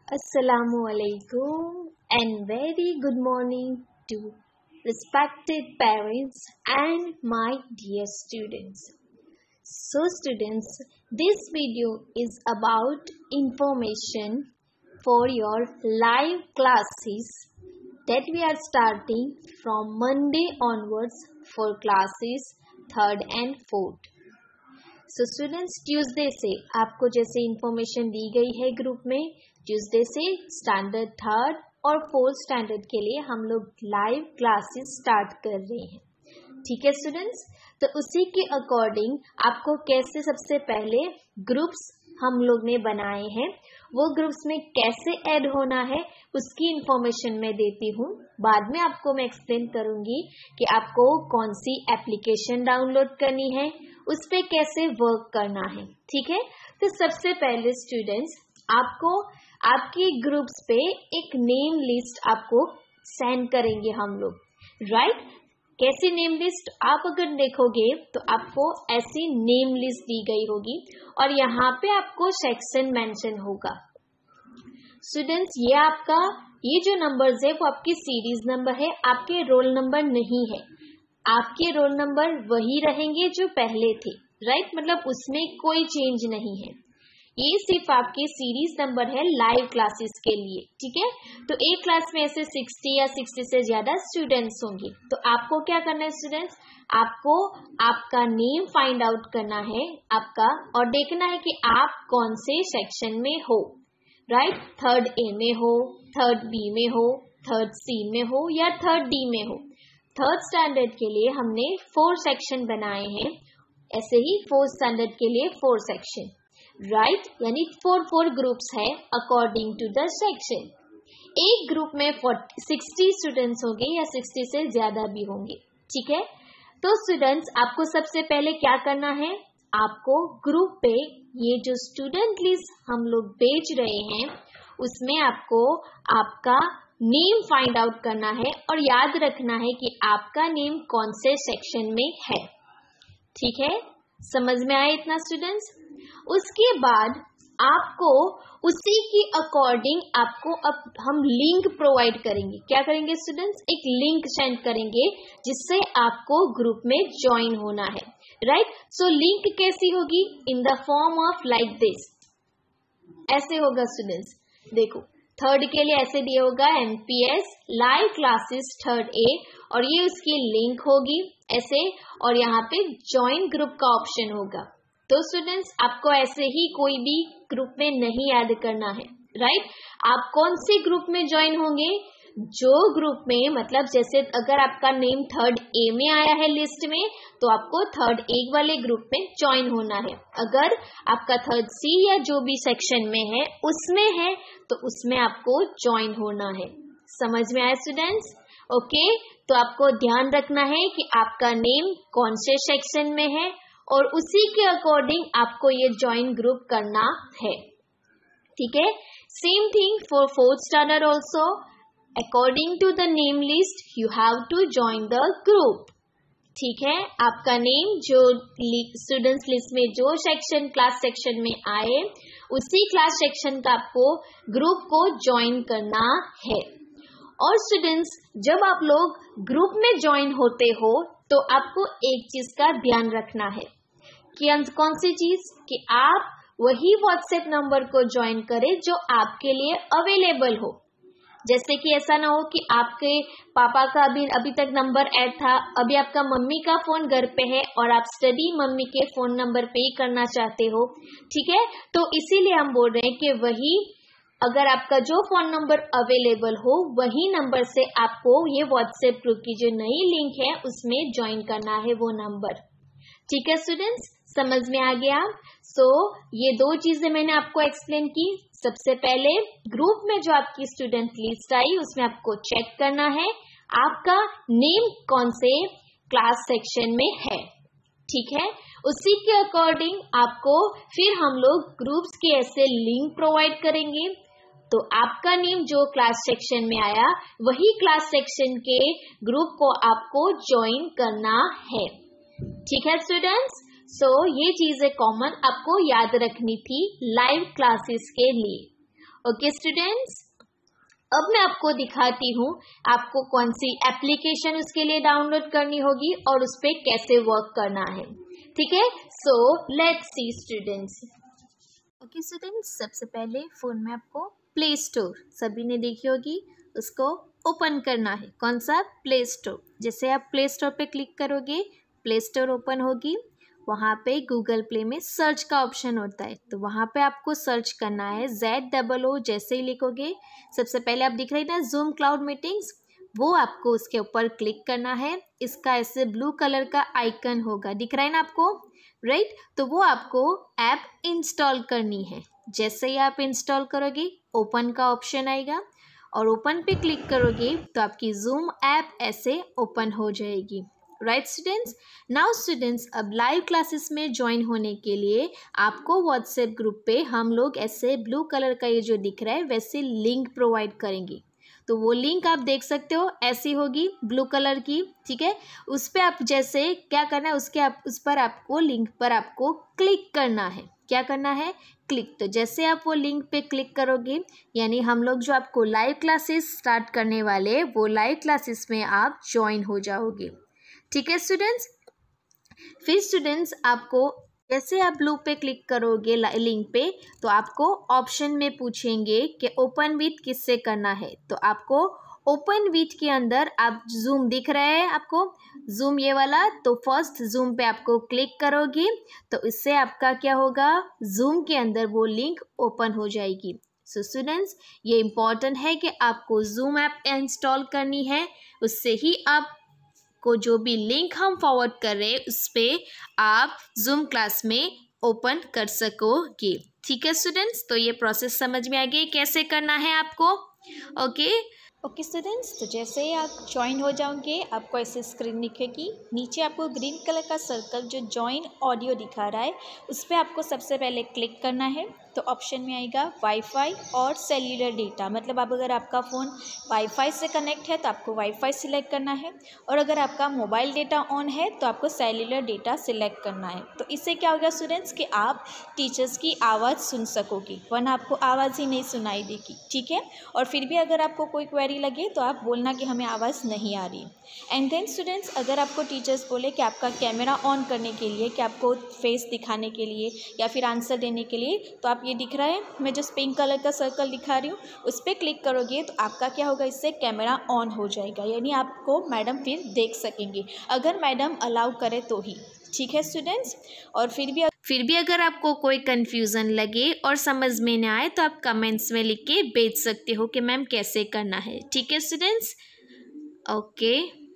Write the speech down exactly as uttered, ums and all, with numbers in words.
Assalamualaikum and very good morning to respected parents and my dear students. So students, this video is about information for your live classes that we are starting from Monday onwards for classes third and fourth. So students Tuesday से आपको जैसे information दी गई है group में, Tuesday से standard third और fourth standard के लिए हम लोग लाइव क्लासेस स्टार्ट कर रहे हैं. ठीक है स्टूडेंट्स, तो उसी के अकॉर्डिंग आपको कैसे सबसे पहले ग्रुप्स हम लोग ने बनाए हैं, वो ग्रुप्स में कैसे ऐड होना है उसकी इंफॉर्मेशन मैं देती हूँ. बाद में आपको मैं एक्सप्लेन करूंगी कि आपको कौन सी एप्लीकेशन डाउनलोड करनी है, उस पर कैसे वर्क करना है. ठीक है, तो सबसे पहले स्टूडेंट्स आपको आपके ग्रुप्स पे एक नेम लिस्ट आपको सेंड करेंगे हम लोग. राइट, कैसी नेम लिस्ट? आप अगर देखोगे तो आपको ऐसी नेम लिस्ट दी गई होगी और यहाँ पे आपको सेक्शन मेंशन होगा. स्टूडेंट्स ये आपका ये जो नंबर्स है वो आपकी सीरीज नंबर है, आपके रोल नंबर नहीं है. आपके रोल नंबर वही रहेंगे जो पहले थे. राइट, मतलब उसमें कोई चेंज नहीं है. ये सिर्फ आपके सीरीज नंबर है लाइव क्लासेस के लिए. ठीक है, तो एक क्लास में ऐसे साठ या साठ से ज्यादा स्टूडेंट्स होंगे. तो आपको क्या करना है स्टूडेंट्स, आपको आपका नेम फाइंड आउट करना है आपका, और देखना है कि आप कौन से सेक्शन में हो. राइट, थर्ड ए में हो, थर्ड बी में हो, थर्ड सी में हो या थर्ड डी में हो. थर्ड स्टैंडर्ड के लिए हमने फोर सेक्शन बनाए हैं, ऐसे ही फोर्थ स्टैंडर्ड के लिए फोर सेक्शन. राइट, यानी फोर फोर ग्रुप्स है अकॉर्डिंग टू द सेक्शन. एक ग्रुप में साठ स्टूडेंट्स होंगे या साठ से ज्यादा भी होंगे. ठीक है, तो स्टूडेंट्स आपको सबसे पहले क्या करना है, आपको ग्रुप पे ये जो स्टूडेंट लिस्ट हम लोग भेज रहे हैं उसमें आपको आपका नेम फाइंड आउट करना है और याद रखना है कि आपका नेम कौन से सेक्शन में है. ठीक है, समझ में आया इतना स्टूडेंट्स? उसके बाद आपको उसी की अकॉर्डिंग आपको अब हम लिंक प्रोवाइड करेंगे. क्या करेंगे स्टूडेंट्स, एक लिंक सेंड करेंगे जिससे आपको ग्रुप में ज्वाइन होना है. राइट, सो लिंक कैसी होगी, in the form of like this. ऐसे होगा स्टूडेंट्स, देखो थर्ड के लिए ऐसे दिया होगा MPS live classes third A, और ये उसकी लिंक होगी ऐसे, और यहाँ पे ज्वाइन ग्रुप का ऑप्शन होगा. तो स्टूडेंट्स आपको ऐसे ही कोई भी ग्रुप में नहीं ऐड करना है. राइट, आप कौन से ग्रुप में ज्वाइन होंगे, जो ग्रुप में मतलब जैसे अगर आपका नेम थर्ड ए में आया है लिस्ट में तो आपको थर्ड ए वाले ग्रुप में ज्वाइन होना है. अगर आपका थर्ड सी या जो भी सेक्शन में है उसमें है तो उसमें आपको ज्वाइन होना है. समझ में आया स्टूडेंट्स? ओके, तो आपको ध्यान रखना है कि आपका नेम कौन से सेक्शन में है और उसी के अकॉर्डिंग आपको ये ज्वाइन ग्रुप करना है. ठीक है, same thing for fourth standard also. According to the name list you have to join the group. ठीक है, आपका नेम जो स्टूडेंट्स लिस्ट में जो सेक्शन क्लास सेक्शन में आए उसी क्लास सेक्शन का आपको ग्रुप को ज्वाइन करना है. और स्टूडेंट्स जब आप लोग ग्रुप में ज्वाइन होते हो तो आपको एक चीज का ध्यान रखना है कि कौन सी चीज, कि आप वही व्हाट्सएप नंबर को ज्वाइन करें जो आपके लिए अवेलेबल हो. जैसे कि ऐसा ना हो कि आपके पापा का अभी अभी तक नंबर ऐड था, अभी आपका मम्मी का फोन घर पे है और आप स्टडी मम्मी के फोन नंबर पे ही करना चाहते हो. ठीक है, तो इसीलिए हम बोल रहे हैं कि वही अगर आपका जो फोन नंबर अवेलेबल हो वही नंबर से आपको ये व्हाट्सएप ग्रुप की जो नई लिंक है उसमें ज्वाइन करना है वो नंबर. ठीक है स्टूडेंट्स, समझ में आ गया? सो so, ये दो चीजें मैंने आपको एक्सप्लेन की. सबसे पहले ग्रुप में जो आपकी स्टूडेंट लिस्ट आई उसमें आपको चेक करना है आपका नेम कौन से क्लास सेक्शन में है. ठीक है, उसी के अकॉर्डिंग आपको फिर हम लोग ग्रुप्स के ऐसे लिंक प्रोवाइड करेंगे. तो आपका नेम जो क्लास सेक्शन में आया वही क्लास सेक्शन के ग्रुप को आपको ज्वाइन करना है. ठीक है स्टूडेंट्स, सो so, ये चीजें कॉमन आपको याद रखनी थी लाइव क्लासेस के लिए. ओके स्टूडेंट्स, अब मैं आपको दिखाती हूँ आपको कौन सी एप्लीकेशन उसके लिए डाउनलोड करनी होगी और उस पर कैसे वर्क करना है। ठीक है, so let's see students. Okay students, सबसे पहले फ़ोन में आपको प्ले स्टोर, सभी ने देखी होगी, उसको ओपन करना है। कौन सा? Play store. जैसे आप प्ले स्टोर पे क्लिक करोगे, प्ले स्टोर ओपन होगी। वहाँ पे गूगल प्ले में सर्च का ऑप्शन होता है, तो वहाँ पे आपको सर्च करना है जेड डबल ओ। जैसे ही लिखोगे, सबसे पहले आप दिख रही है ना जूम क्लाउड मीटिंग्स, वो आपको उसके ऊपर क्लिक करना है। इसका ऐसे ब्लू कलर का आइकन होगा, दिख रहा है ना आपको, राइट? तो वो आपको ऐप इंस्टॉल करनी है। जैसे ही आप इंस्टॉल करोगे, ओपन का ऑप्शन आएगा और ओपन पे क्लिक करोगे तो आपकी जूम ऐप ऐसे ओपन हो जाएगी। राइट स्टूडेंट्स, नाउ स्टूडेंट्स, अब लाइव क्लासेस में ज्वाइन होने के लिए आपको व्हाट्सएप ग्रुप पे हम लोग ऐसे ब्लू कलर का ये जो दिख रहा है वैसे लिंक प्रोवाइड करेंगे। तो वो लिंक आप देख सकते हो, ऐसी होगी ब्लू कलर की। ठीक है, उस पर आप जैसे क्या करना है, उसके आप उस पर आपको लिंक पर आपको क्लिक करना है। क्या करना है? क्लिक। तो जैसे आप वो लिंक पे क्लिक करोगे, यानी हम लोग जो आपको लाइव क्लासेस स्टार्ट करने वाले, वो लाइव क्लासेस में आप ज्वाइन हो जाओगे। ठीक है स्टूडेंट्स, फिर स्टूडेंट्स आपको जैसे आप ब्लू पे क्लिक करोगे लिंक पे, तो आपको ऑप्शन में पूछेंगे कि ओपन विथ किससे करना है। तो आपको ओपन विथ के अंदर आप जूम दिख रहा है आपको, जूम ये वाला, तो फर्स्ट जूम पे आपको क्लिक करोगे तो इससे आपका क्या होगा, जूम के अंदर वो लिंक ओपन हो जाएगी। सो स्टूडेंट्स, ये इम्पॉर्टेंट है कि आपको जूम ऐप इंस्टॉल करनी है, उससे ही आप को जो भी लिंक हम फॉरवर्ड कर रहे हैं उस पर आप जूम क्लास में ओपन कर सकोगे। ठीक है स्टूडेंट्स, तो ये प्रोसेस समझ में आ गई कैसे करना है आपको। ओके ओके स्टूडेंट्स, तो जैसे ही आप ज्वाइन हो जाओगे, आपको ऐसे स्क्रीन दिखेगी। नीचे आपको ग्रीन कलर का सर्कल जो ज्वाइन ऑडियो दिखा रहा है, उस पर आपको सबसे पहले क्लिक करना है। तो ऑप्शन में आएगा वाईफाई और सेल्यूलर डेटा, मतलब अब अगर आपका फ़ोन वाईफाई से कनेक्ट है तो आपको वाईफाई सिलेक्ट करना है, और अगर आपका मोबाइल डेटा ऑन है तो आपको सेल्यूलर डेटा सिलेक्ट करना है। तो इससे क्या होगा स्टूडेंट्स कि आप टीचर्स की आवाज़ सुन सकोगे, वरना आपको आवाज़ ही नहीं सुनाई देगी। ठीक है, और फिर भी अगर आपको कोई क्वेरी लगे तो आप बोलना कि हमें आवाज़ नहीं आ रही। एंड देन स्टूडेंट्स, अगर आपको टीचर्स बोले कि आपका कैमरा ऑन करने के लिए, कि आपको फेस दिखाने के लिए या फिर आंसर देने के लिए, तो आप ये दिख रहा है मैं जो पिंक कलर का सर्कल दिखा रही हूँ उस पर क्लिक करोगे तो आपका क्या होगा, इससे कैमरा ऑन हो जाएगा, यानी आपको मैडम फिर देख सकेंगे, अगर मैडम अलाउ करे तो ही। ठीक है स्टूडेंट्स, और फिर भी फिर भी अगर आपको कोई कन्फ्यूज़न लगे और समझ में ना आए तो आप कमेंट्स में लिख के भेज सकते हो कि मैम कैसे करना है। ठीक है स्टूडेंट्स, ओके।